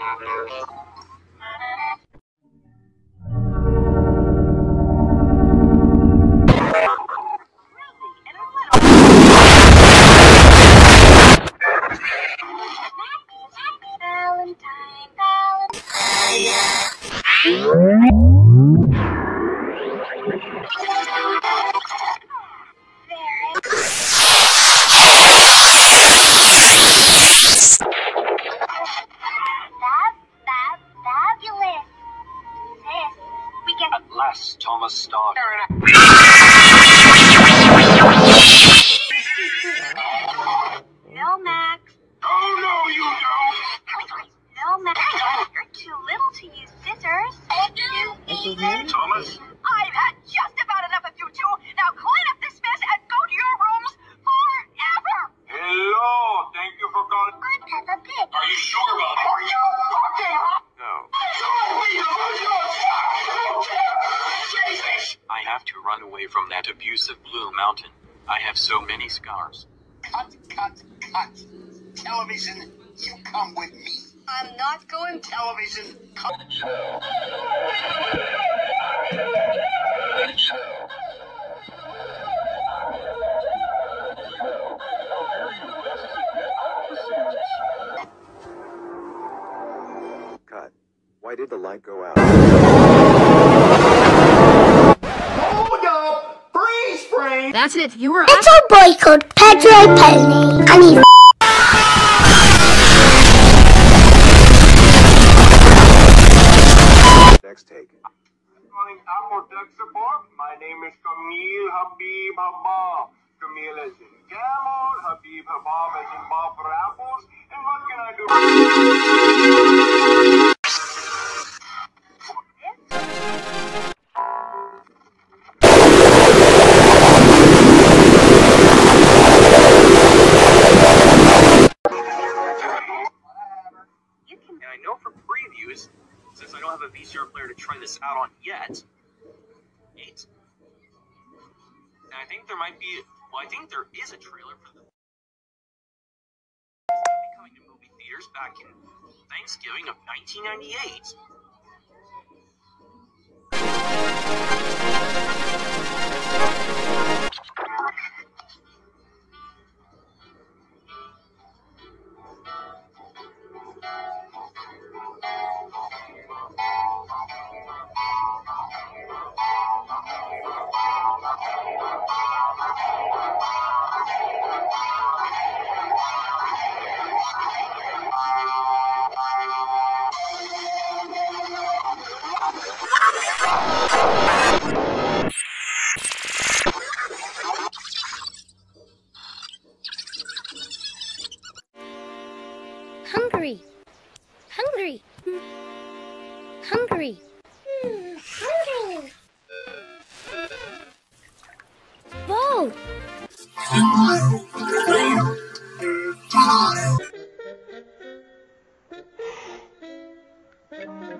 At last, Thomas started. No, Max. Oh, no, you don't! No, Max. You're too little to use scissors. Thomas? I've had just about enough of you two. Now clean up this mess and go to your rooms forever. Hello, thank you for calling. I'm Peppa Pig. Are you sure about it? Are you fucking? No. I have to run away from that abusive Blue Mountain. I have so many scars. Cut. Television, you come with me. I'm not going to. Television, cut. Cut. Why did the light go out? Hold up! Freeze frame! That's it. You were. It's a boy called Pedro Pony, and he Next take. Calling Apple Tech Support. My name is Camille Habib Habab. Camille is in camel, Habib Habab is in Bob for apples. And what can I do? And I know from previews, since I don't have a VCR player to try this out on yet, and I think there might be, I think there is a trailer for the coming to movie theaters back in Thanksgiving of 1998. hungry. Hungry. Hungry. Hungry. Whoa.